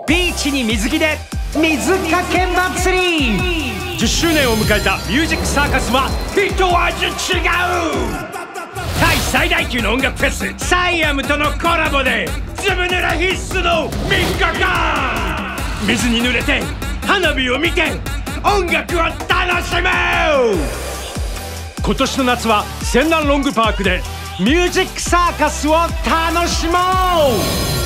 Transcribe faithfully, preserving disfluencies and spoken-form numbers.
ビーチに水着で水かけ祭り。 じゅっしゅうねんを迎えたミュージックサーカスは一味違う。タイ最大級の音楽フェスサイアムとのコラボでずぶ濡れ必須のみっかかん、水に濡れて花火を見て音楽を楽しもう。今年の夏はセンナンロングパークでミュージックサーカスを楽しもう。